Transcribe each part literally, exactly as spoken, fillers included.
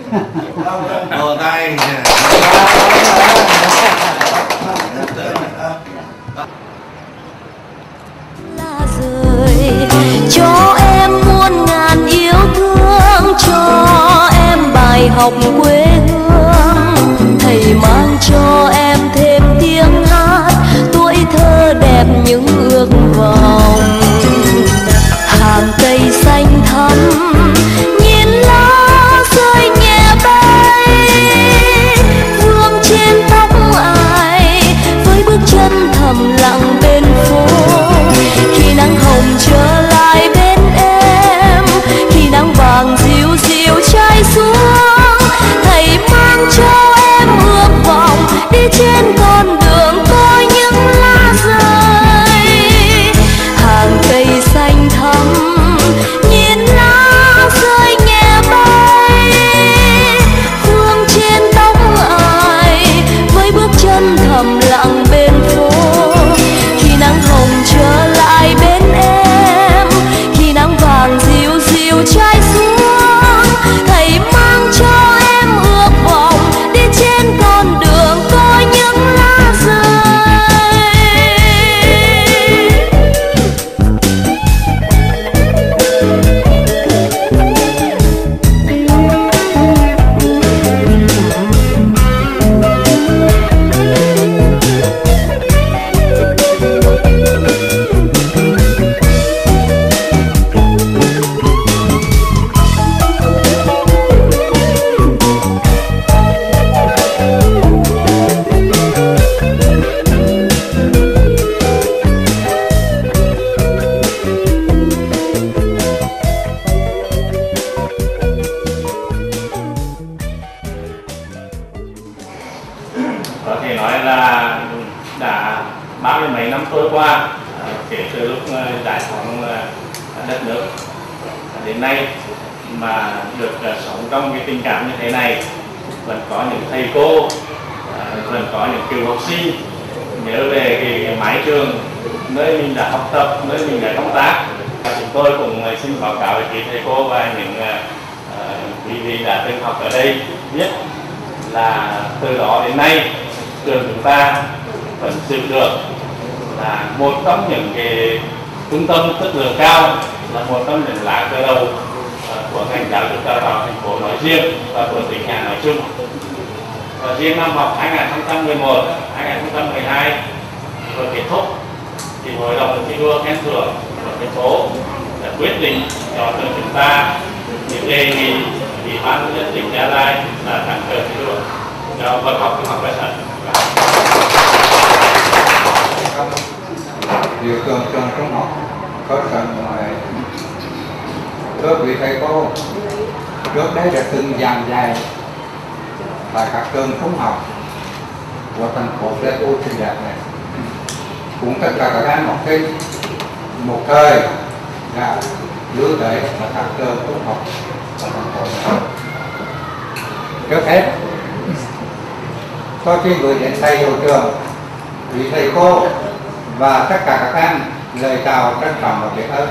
Vỗ tay. Là rời cho em muôn ngàn yêu thương, cho em bài học quê hương. Thầy mang cho em thêm tiếng hát, tuổi thơ đẹp những ước vọng. Hàng cây xanh thắm nhìn lá rơi nhẹ bay, vương trên tóc ai với bước chân thầm lặng bên phố. Khi nắng hồng trở lại bên em, khi nắng vàng dịu dịu cháy xuống, thầy mang cho em ước vọng đi trên con đường có những lá rơi. Hàng cây xanh thắm nhìn lá rơi nhẹ bay, hương trên tóc ai với bước chân thầm lặng bên phố. Khi nắng hồng trở lại bên em, khi nắng vàng dịu dịu cháy xuống, thầy mang cho em ước vọng đi trên con đường có những lá rơi. Có thể nói là đã ba mươi mấy năm trôi qua kể từ lúc giải phóng đất nước đến nay mà được sống trong cái tình cảm như thế này. Vẫn có những thầy cô, vẫn có những cựu học sinh nhớ về cái, cái mái trường nơi mình đã học tập, nơi mình đã công tác. Chúng tôi cũng xin báo cáo với thầy cô và những quý vị đã từng học ở đây biết là từ đó đến nay trường chúng ta vẫn giữ được là một trong những cái trung tâm chất lượng cao, là một trong những lá cờ đầu của ngành giáo dục đào tạo thành phố nói riêng và của tỉnh nhà nói chung. Và riêng năm học hai nghìn không trăm mười một hai nghìn không trăm mười hai vừa kết thúc thì hội đồng thi đua khen thưởng của thành phố đã quyết định cho trường chúng ta những đề nghị ủy ban nhân dân tỉnh Gia Lai là tặng cờ thi đua cho bậc học trung học cơ sở. Điều trường trường trung học cơ sở ngoài thưa quý thầy cô, trước đây đã từng giảng dạy tại các trường trung học của thành phố Pleiku xinh đẹp này, cũng tất cả các em học sinh một thời đã lưu tới là các trường trung học của thành phố này. Trước hết tôi xin gửi đến thầy hiệu trưởng, quý thầy cô và tất cả các em lời chào trân trọng và biết ơn.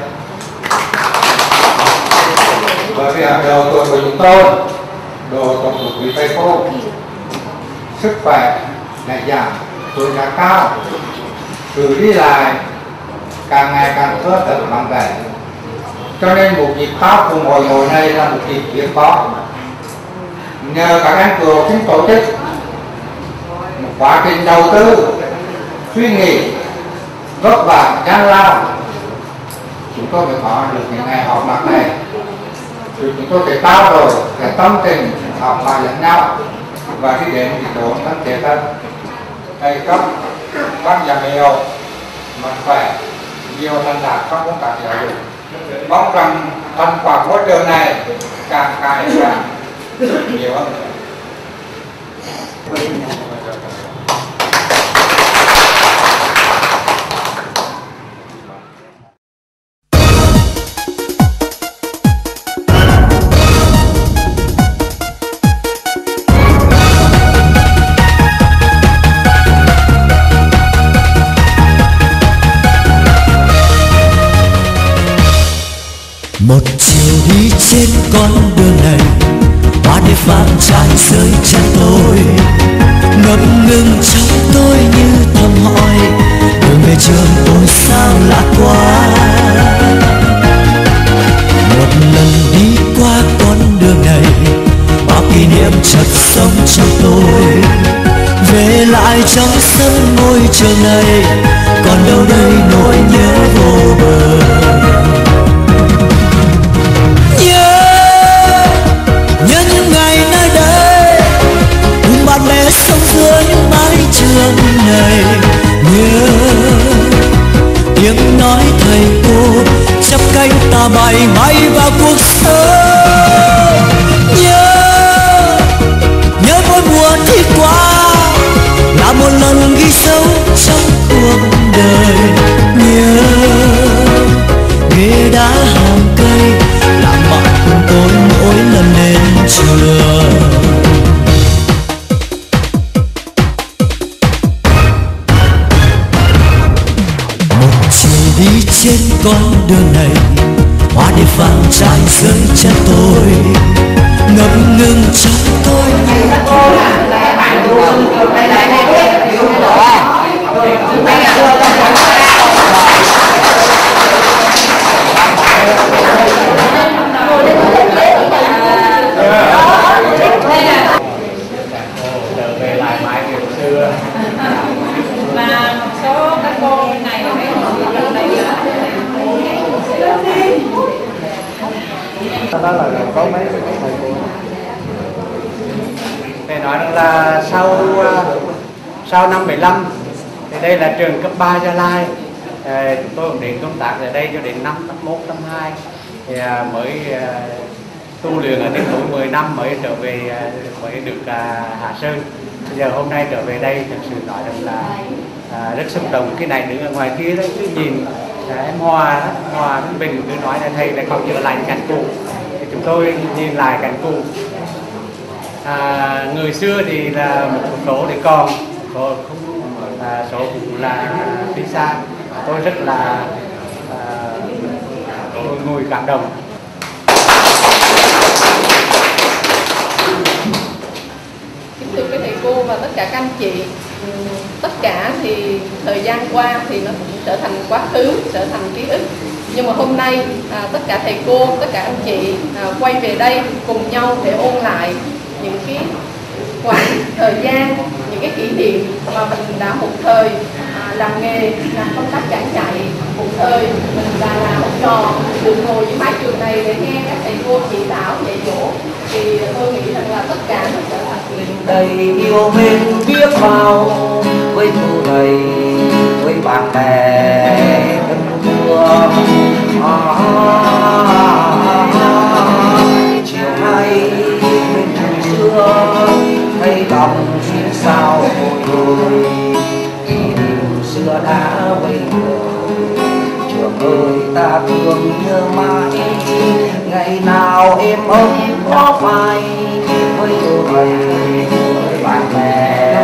Bởi vì ở độ tuổi của chúng tôi, độ tuổi của quý thầy cô, sức khỏe lại giảm, tuổi đã cao, sự đi lại càng ngày càng thưa thớt vắng vẻ. Cho nên một dịp khao cùng hội ngộ này là một dịp hiếm có. Nhờ các em cựu học sinh tổ chức một quá trình đầu tư, suy nghĩ, vất vả, gian lao, chúng tôi mới có được những ngày họp mặt này. Rồi chúng tôi sẽ trao đổi cái tâm tình học bài lẫn nhau và đi đến cái chỗ thân thể thân. Thầy cấp ban giám hiệu mạnh khỏe, nhiều thành đạt trong công tác giáo dục. Mong rằng thành quả môi trường này càng cải càng nhiều hơn. Một chiều đi trên con đường này, hoa để vàng trái dưới chân tôi, ngập ngừng trong tôi như thầm hỏi đường về trường tôi sao lạ quá. Một lần đi qua con đường này, bao kỷ niệm chợt sống trong tôi, về lại trong sân ngôi trường này, còn đâu đây nỗi nhớ vô bờ. Nhớ, nhớ những ngày nơi đây, cùng bạn bè sống dưới mái trường này. Nhớ tiếng nói thầy cô chắp cánh ta bay bay vào cuộc sống. Nhớ, nhớ mỗi mùa thi qua là một lần ghi dấu trong cuộc đời. Nhớ ghế đá hàng cây làm bạn cùng tôi mỗi lần đến trường. Một chiều đi trên con đường này, hoa để vàng trái dưới chân tôi, ngập ngừng trong tôi như trở về lại mãi kiểu xưa. Và một số các cô bên này là mấy người từ đây đó là có mấy thầy cô. Để nói rằng là sau sau năm bảy lăm thì đây là trường cấp ba Gia Lai. À, chúng tôi cũng đến công tác ở đây cho đến năm cấp một, năm hai thì à, mới à, tu luyện ở đến tuổi mười năm mới trở về à, mới được à, Hạ Sơn. Bây giờ hôm nay trở về đây thật sự nói rằng là à, rất xúc động. Cái này đứng ở ngoài kia đấy cứ nhìn à, em Hòa đó, Hòa Thanh Bình cứ nói là thầy lại còn nhớ lại cảnh cũ. Thì chúng tôi nhìn lại cảnh cũ. À, người xưa thì là một số thì còn, số không à, số cũng là đi xa. Tôi rất là à, tôi ngồi cảm động. kính thưa quý thầy cô và tất cả các anh chị, tất cả thì thời gian qua thì nó cũng trở thành quá khứ, trở thành ký ức. Nhưng mà hôm nay à, tất cả thầy cô, tất cả anh chị à, quay về đây cùng nhau để ôn lại những cái khoảng thời gian, những cái kỷ niệm mà mình đã một thời à, làm nghề, làm công tác giảng dạy, một thời mình đã là học trò, được ngồi dưới mái trường này để nghe các thầy cô chỉ đạo dạy dỗ, thì tôi nghĩ rằng là tất cả nó trở thành đầy yêu mến biết bao với cô thầy, với bạn bè thân thương. À, chiều nay bên thành xưa thấy lòng xin sao bồi hồi, kỷ niệm xưa đã quay người. Trường ơi ta thương nhớ mãi, ngày nào em ấm có phải với cô thầy, với bạn bè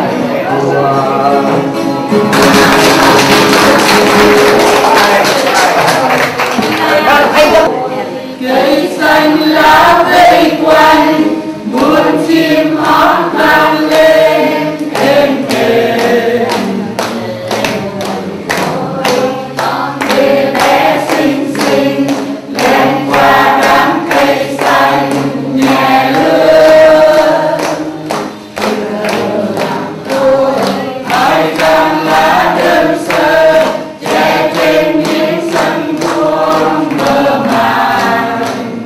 cây xanh lá vây quanh, muôn chim hót vang lên êm đềm. Con về bé xinh xinh len qua đám cây xanh nhẹ lướt. Hai trăm lá đơn sơ che trên những sân vuông mơ màng.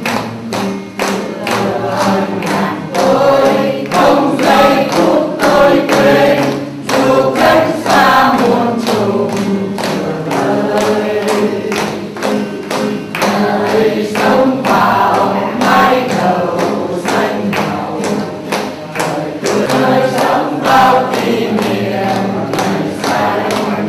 Tôi không giây phút tôi quên, dù cách xa muôn trùng đời. Đời sống vào mái đầu xanh hồng, đời sống bao kỷ niệm xanh.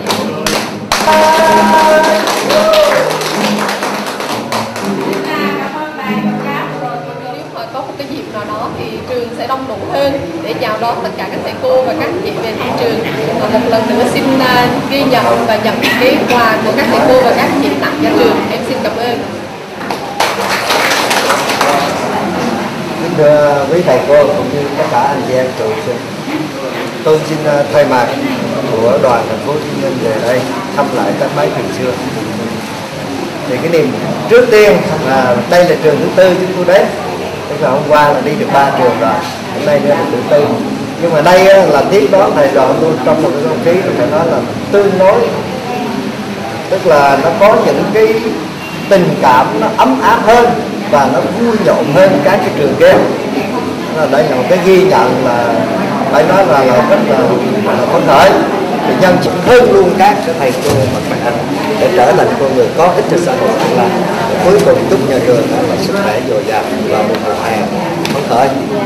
Nếu mà có một cái dịp nào đó thì trường sẽ đông đủ hơn để chào đón tất cả các thầy cô và các anh chị về thị trường. Và một lần nữa xin uh, ghi nhận và nhận cái quà của các thầy cô và các anh chị tặng cho trường. Em xin cảm ơn. thưa quý thầy cô cũng như tất cả anh chị em cựu sinh, tôi xin thay mặt của đoàn thành phố Hồ Chí Minh về đây thăm lại các máy trường xưa. Thì cái niềm trước tiên là đây là trường thứ tư chúng tôi đến, tức là hôm qua là đi được ba trường rồi, hôm nay nữa là thứ tư. Nhưng mà đây là tiếp đón thầy trò tôi trong một cái không khí phải nói là tương đối, tức là nó có những cái tình cảm nó ấm áp hơn và nó vui nhộn hơn các cái trường kia. Đây là một cái ghi nhận là phải nói là, là rất là, là phấn khởi. Thì nhân chứng hơn luôn các cái thầy cô và các anh để trở thành con người có ích cho xã hội tương lai. Cuối cùng chúc nhà trường đó là sức khỏe dồi dào và một mùa hè phấn khởi.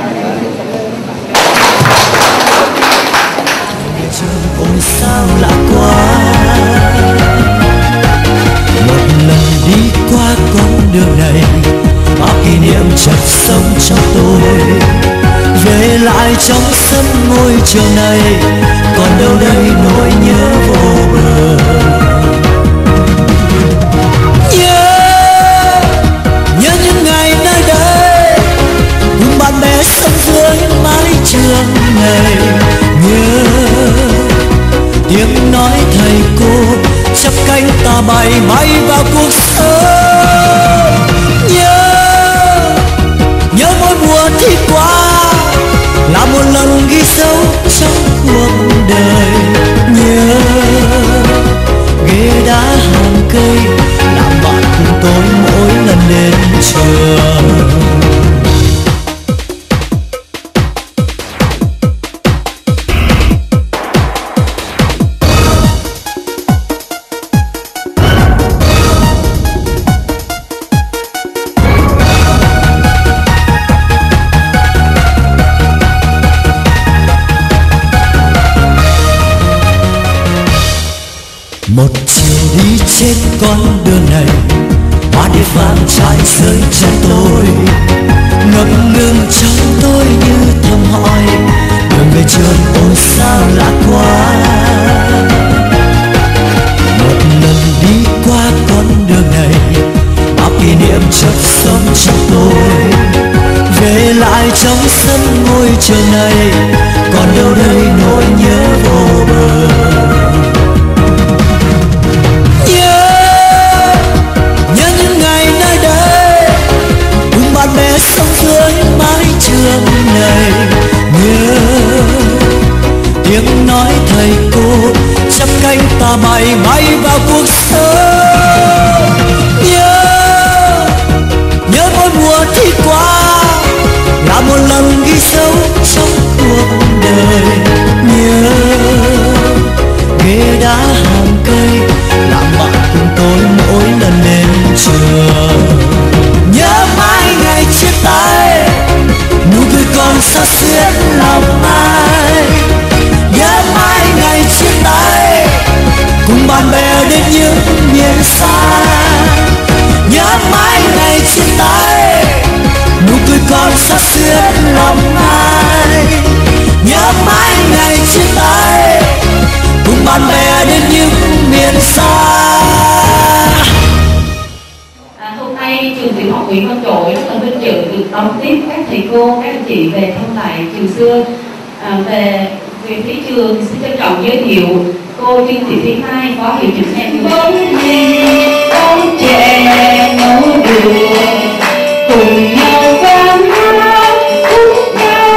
Ôi sao lạ quá, một lần đi qua con đường này, bao kỷ niệm chợt sống trong tôi. Về lại trong sân ngôi trường này, còn đâu đây nỗi nhớ vô bờ. Nhớ, nhớ những ngày nơi đây, cùng bạn bè sống dưới mái trường này. Nhớ tiếng nói thầy cô chắp cánh ta bay bay vào cuộc sống. Nhớ, nhớ mỗi mùa thi qua là một lần ghi dấu trong cuộc đời. Nhớ ghế đá hàng cây làm bạn cùng tôi mỗi lần đến trường. Một chiều đi trên con đường này, hoa địa vàng trải rơi chân tôi, ngập ngừng trong tôi như thầm hỏi đường về trường ôi sao lạ quá. Một lần đi qua con đường này, bao kỷ niệm chợt sống trong tôi. Về lại trong sân ngôi trường này, còn đâu đây nỗi nhớ vô bờ. Bạn bè sống dưới mái trường này. Nhớ tiếng nói thầy cô chắp cánh ta bay bay vào cuộc sống. Nhớ, nhớ mỗi mùa thi qua là một lần ghi dấu trong cuộc đời. Nhớ ghế đá hàng cây làm bạn cùng tôi mỗi lần đến trường. Nhớ mãi ngày chia tay, nụ cười còn xa xuyến lòng ai. Nhớ mãi ngày chia tay, cùng bạn bè đến những miền xa. Nhớ mãi ngày chia tay, nụ cười còn xa xuyến lòng ai. Nhớ mãi ngày chia tay, cùng bạn bè đến những miền xa. Hôm nay trường tiểu học Nguyễn Văn Trỗi rất là vinh dự được đón tiếp các thầy cô, các anh chị về thăm lại trường xưa. À, về về phía trường xin trân trọng giới thiệu cô Trương Thị Thúy Mai, phó hiệu trưởng em. Bóng gì bóng trẻ nấu đường cùng nhau vang hát khúc ca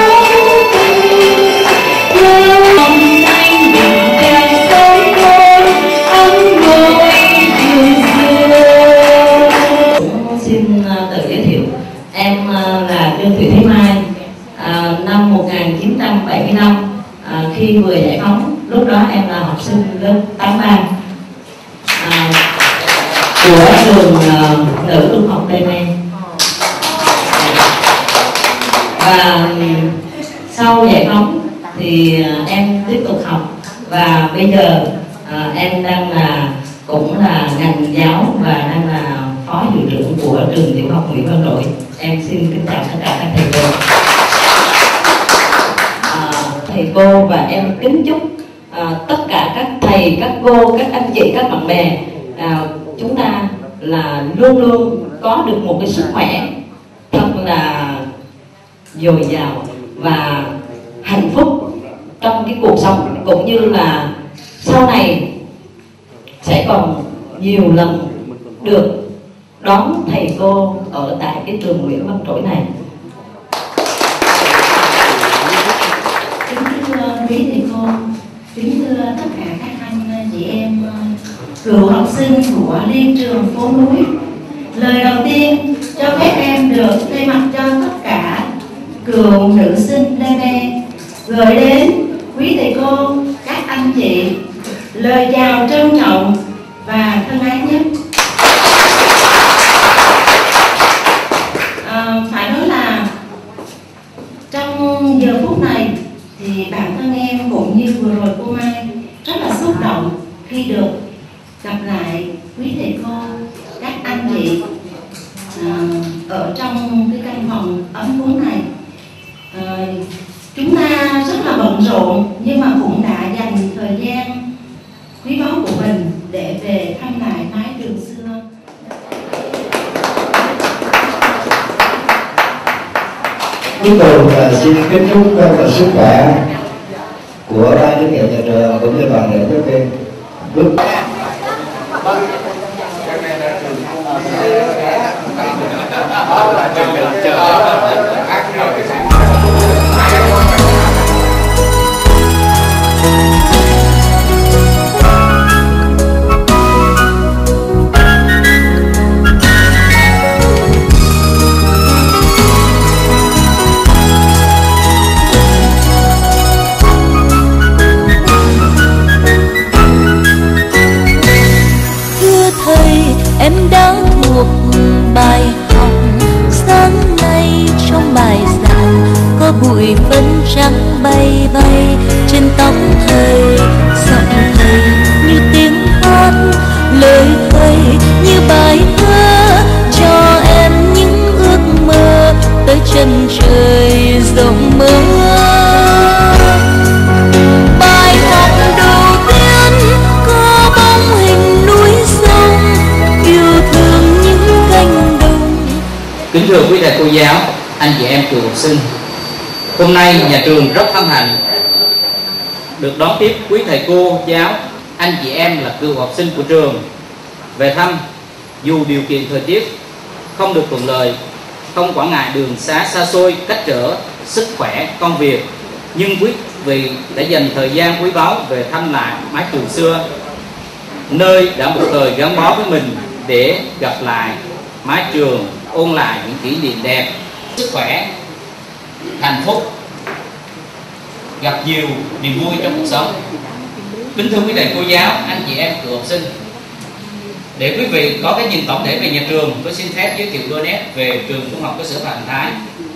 nhớ ông anh bình càng tới ngôi ấm ngôi trường xưa. Xin tự giới thiệu, em là Trương Thị Thúy Mai. À, năm một nghìn chín trăm bảy mươi lăm, à, khi vừa giải phóng, lúc đó em là học sinh lớp tám ba à, của trường à, nữ trung học Tây Men. Và sau giải phóng thì à, em tiếp tục học, và bây giờ à, em đang là cũng là ngành giáo và đang là phó hiệu trưởng của trường tiểu học Nguyễn Văn Trỗi. Em xin kính chào tất cả các thầy cô. À, thầy cô và em kính chúc à, tất cả các thầy, các cô, các anh chị, các bạn bè à, chúng ta là luôn luôn có được một cái sức khỏe thật là dồi dào và hạnh phúc trong cái cuộc sống, cũng như là sau này sẽ còn nhiều lần được đón thầy cô ở tại cái trường Nguyễn Văn Trỗi này. Kính thưa quý thầy cô, kính thưa tất cả các anh chị em cựu học sinh của Liên trường Phố Núi, lời đầu tiên cho phép em được thay mặt cho tất cả cựu nữ sinh Lê Bê gửi đến quý thầy cô, các anh chị lời chào trân trọng và thân ái nhất. À, phải nói là trong giờ phút này thì bản thân em cũng như vừa rồi cô Mai rất là xúc động khi được gặp lại quý thầy cô, các anh chị à, ở trong cái căn phòng ấm cúng này. À, chúng ta rất là bận rộn nhưng mà cũng đã dành thời gian quý báu của mình để về thăm lại mái trường xưa. Cuối cùng là xin kính chúc và sức khỏe của ban giám hiệu nhà trường cũng như toàn thể các bên. Bước em đã thuộc bài học sáng nay. Trong bài giảng có bụi phấn trắng bay bay trên tóc thầy, giọng thầy như tiếng hát, lời thầy như bài thơ cho em những ước mơ tới chân trời rộng mơ. Bài học đầu tiên có bóng hình núi sông, yêu thương những cánh đồng. Kính thưa quý thầy cô giáo, anh chị em cựu học sinh, hôm nay nhà trường rất hân hạnh được đón tiếp quý thầy cô giáo, anh chị em là cựu học sinh của trường về thăm. Dù điều kiện thời tiết không được thuận lợi, không quản ngại đường xá xa xôi, cách trở, sức khỏe, công việc, nhưng quý vị đã dành thời gian quý báu về thăm lại mái trường xưa, nơi đã một thời gắn bó với mình, để gặp lại mái trường, ôn lại những kỷ niệm đẹp, sức khỏe, hạnh phúc, gặp nhiều niềm vui trong cuộc sống. Kính thưa quý thầy cô giáo, anh chị em cựu học sinh, để quý vị có cái nhìn tổng thể về nhà trường, tôi xin phép giới thiệu đôi nét về trường Trung học cơ sở Phạm Hồng Thái.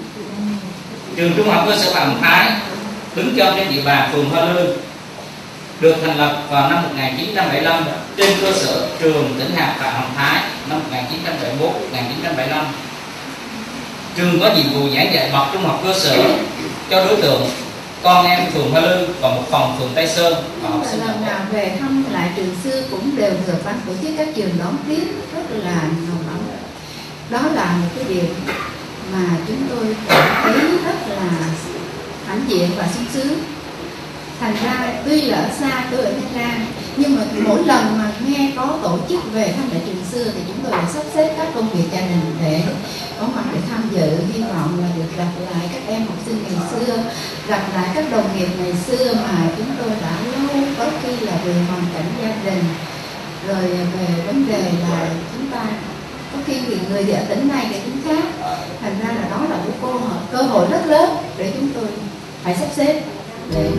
Trường Trung học cơ sở Phạm Hồng Thái đứng chân trên địa bàn phường Hoa Lư, được thành lập vào năm một nghìn chín trăm bảy mươi lăm trên cơ sở trường Tỉnh học Phạm Hồng Thái năm một nghìn chín trăm bảy mươi mốt đến một nghìn chín trăm bảy mươi lăm. Trường có nhiệm vụ giảng dạy bậc trung học cơ sở cho đối tượng con em phường Hoa Lư và một phòng phường Tây Sơn và học sinh. Lần nào về thăm lại trường xưa cũng đều được ban tổ chức các trường đón tiếp rất là nồng ấm. Đó là một cái điều mà chúng tôi cảm thấy rất là hãnh diện và sung sướng. Thành ra tuy là ở xa, tôi ở Thái Lan, nhưng mà mỗi lần mà nghe có tổ chức về thăm lại trường xưa thì chúng tôi đã sắp xếp các công việc gia đình để có mặt để tham dự. Hy vọng là được gặp lại các em học sinh ngày xưa, gặp lại các đồng nghiệp ngày xưa mà chúng tôi đã lâu, có khi là về hoàn cảnh gia đình, rồi về vấn đề là chúng ta có khi vì người thì ở tỉnh này thì tỉnh khác. Thành ra là đó là một cơ hội, cơ hội rất lớn để chúng tôi phải sắp xếp để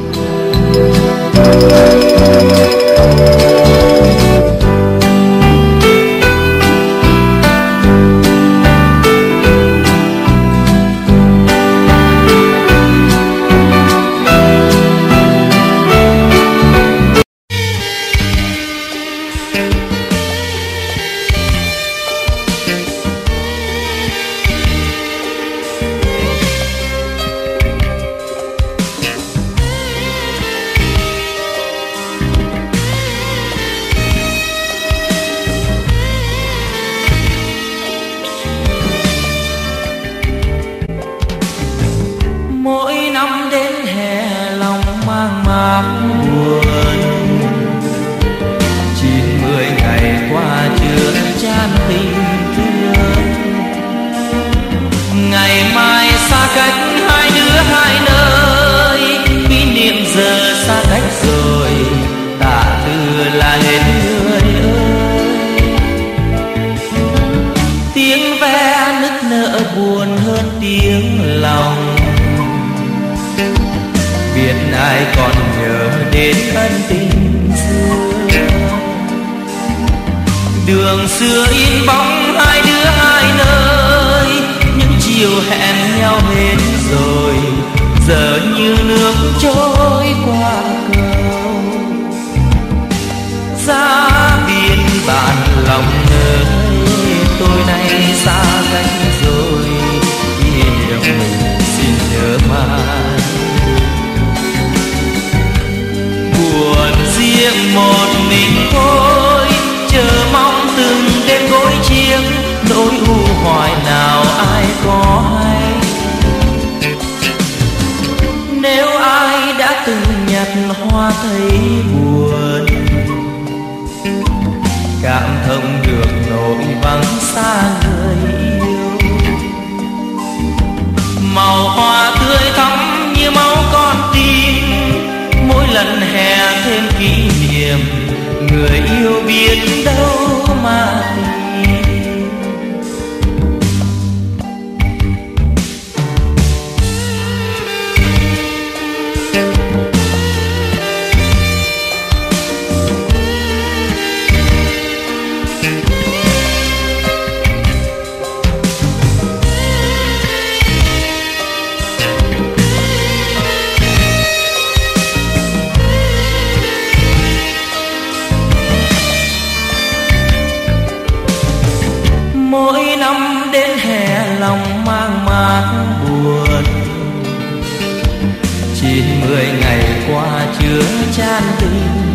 hơn tiếng lòng. Biết ai còn nhớ đến ân tình xưa, đường xưa in bóng hai đứa hai nơi, những chiều hẹn nhau hết rồi, giờ như nước trôi qua cầu. Ra biển bạn lòng ơi, tôi nay xa cách rồi, kỷ niệm mình xin nhớ mãi. Buồn riêng một mình thôi, chờ mong từng đêm gối chiếc, nỗi u hoài nào ai có hay. Nếu ai đã từng nhặt hoa thấy buồn, cảm thông được nỗi vắng xa người yêu. Màu hoa tươi thắm như máu con tim, mỗi lần hè thêm kỷ niệm, người yêu biết đâu mà tìm. Mỗi năm đến hè lòng mang mát buồn, chín mười ngày qua chứa chan tình.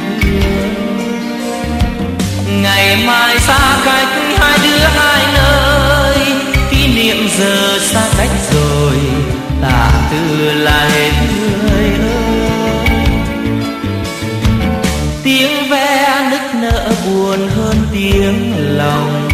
Ngày mai xa cách hai đứa hai nơi, kỷ niệm giờ xa cách rồi, tả từ là hết người ơi. Tiếng ve nức nở buồn hơn tiếng lòng,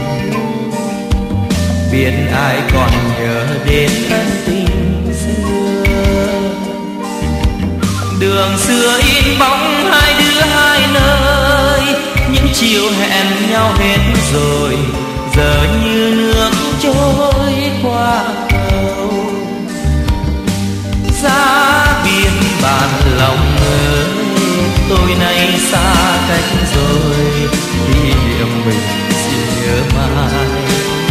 biết ai còn nhớ đến ân tình xưa. Đường xưa in bóng hai đứa hai nơi, những chiều hẹn nhau hết rồi, giờ như nước trôi qua cầu. Giá biển bạn lòng ơi, tôi nay xa cách rồi, kỷ niệm mình xin nhớ mãi.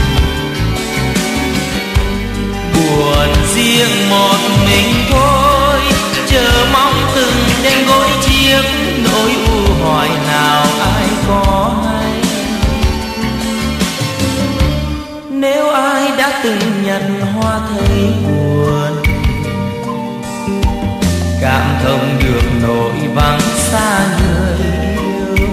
Buồn riêng một mình thôi, chờ mong từng đêm gối chiếc, nỗi u hoài nào ai có hay. Nếu ai đã từng nhận hoa thấy buồn, cảm thông được nỗi vắng xa người yêu.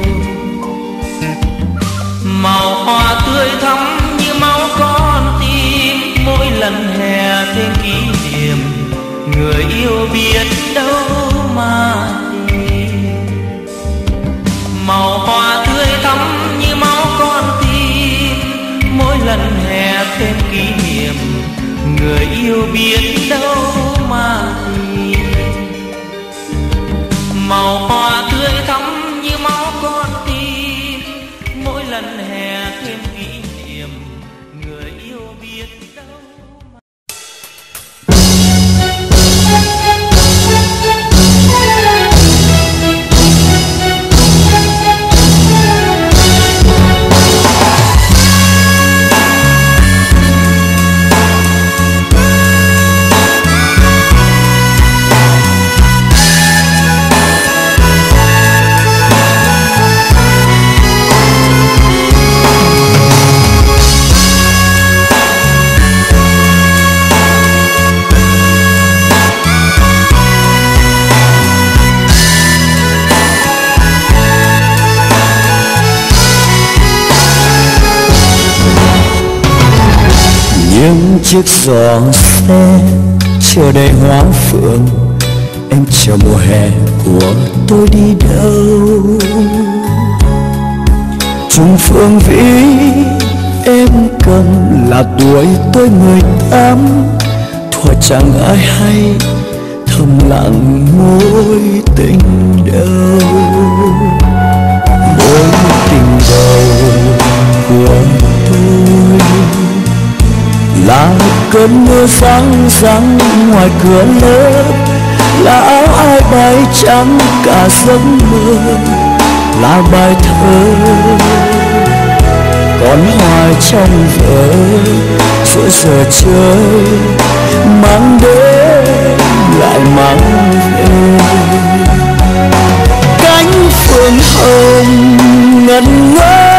Màu hoa tươi thắm như máu con tim, mỗi lần hè thêm kỷ niệm, người yêu biết đâu mà tìm. Màu hoa tươi thắm như máu con tim, mỗi lần hè thêm kỷ niệm, người yêu biết đâu mà tìm. Màu hoa tươi thắm như máu con tim, mỗi lần hè thêm kỷ niệm, người yêu biết đâu. Những chiếc giỏ xe chờ đầy hoa phượng, em chờ mùa hè của tôi đi đâu. Trung phương vĩ em cầm là tuổi tôi mười tám, thuở chẳng ai hay thầm lặng mối tình đầu. Mối tình đầu của tôi là cơn mưa sáng răng ngoài cửa lớp, là áo ai bay trắng cả giấc mơ, là bài thơ còn hoài trong vở giữa giờ chơi, mang đến lại mang về cánh phượng hồng ngẩn ngơ.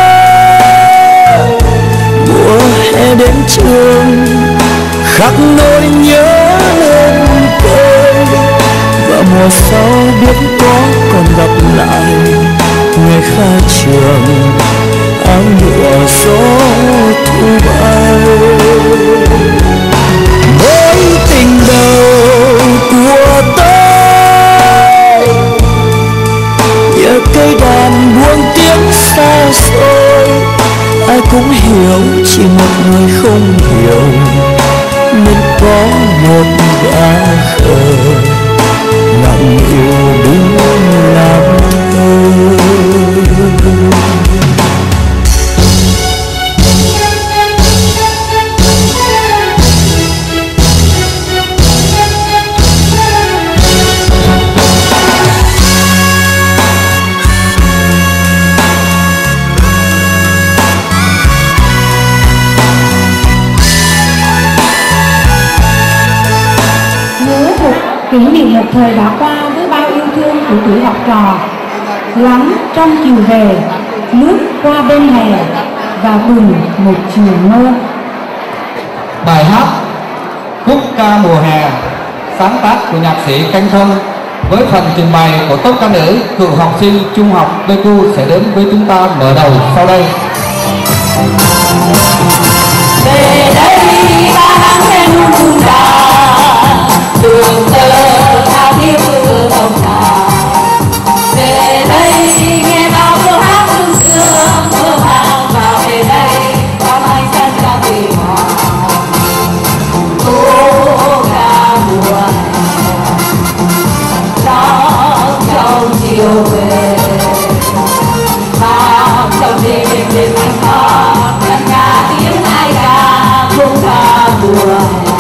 Mùa hè đến trường khắc nỗi nhớ lên tôi, và mùa sau biết có còn gặp lại ngày khai trường áo lụa gió thu bay. Mối tình đầu của tôi nhờ cây đàn buông tiếng xa xôi, ai cũng hiểu chỉ một người không hiểu, nên có một gã khờ nặng yêu đứng làm thơ. Kỷ niệm một thời đã qua với bao yêu thương của tuổi học trò, lắng trong chiều về, lướt qua bên hè và bừng một chiều mơ. Bài hát Khúc ca mùa hè sáng tác của nhạc sĩ Canh Thông với phần trình bày của tốt ca nữ cựu học sinh trung học Pleiku sẽ đến với chúng ta mở đầu sau đây. Về đây ba nắng em luôn đà đường tơ thao thiết mưa hồng hà. Về đây nghe bao câu hát hương xưa mơ màng, và về đây có anh chân ca vì hòa cô ca mùa đó trong chiều về, bao trong đêm đêm đêm anh có ngân nga tiếng ai ca khúc ca mùa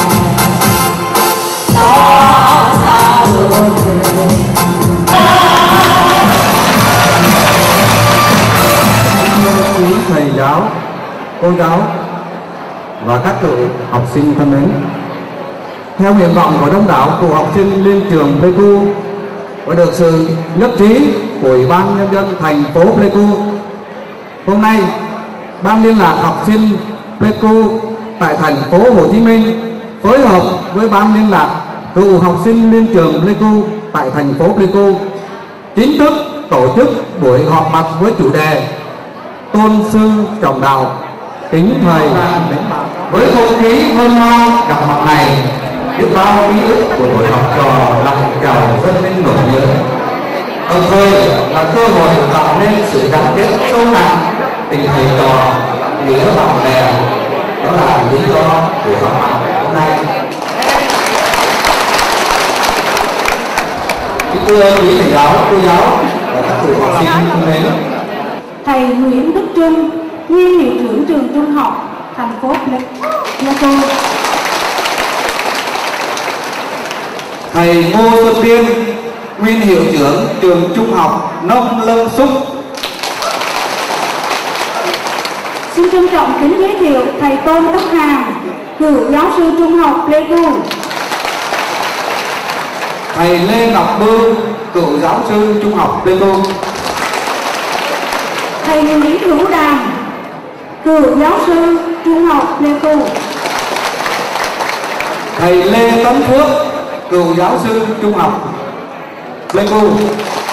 quý thầy giáo, cô giáo và các cựu học sinh thân mến, theo nguyện vọng của đông đảo cựu học sinh liên trường Pleiku và được sự nhất trí của Ủy ban Nhân dân thành phố Pleiku, hôm nay ban liên lạc học sinh Pleiku tại thành phố Hồ Chí Minh phối hợp với ban liên lạc cựu học sinh liên trường Pleiku tại thành phố Pleiku chính thức tổ chức buổi họp mặt với chủ đề tôn sư trọng đạo. Kính thầy, với không khí hân hoan gặp mặt này, biết bao ký ức của buổi học trò lòng trào dâng lên nỗi nhớ, đồng thời là cơ hội tạo nên sự gắn kết sâu nặng tình thầy trò nghĩa bạn bè. Đó là lý do của họp mặt hôm nay. Kính thưa quý thầy giáo, cô giáo và các cựu học sinh thân mến, Thầy Nguyễn Đức Trung, nguyên hiệu trưởng trường trung học thành phố Pleiku. Thầy Ngô Xuân Tiên, nguyên hiệu trưởng trường trung học Nông Lâm Xúc. Xin trân trọng kính giới thiệu thầy Tôn Tất Hà, cựu giáo sư trung học Pleiku. Thầy Lê Ngọc Bưu, cựu giáo sư trung học Pleiku. Thầy Nguyễn Hữu Đàm, cựu giáo sư trung học Pleiku. Thầy Lê Tấn Phước, cựu giáo sư trung học Pleiku.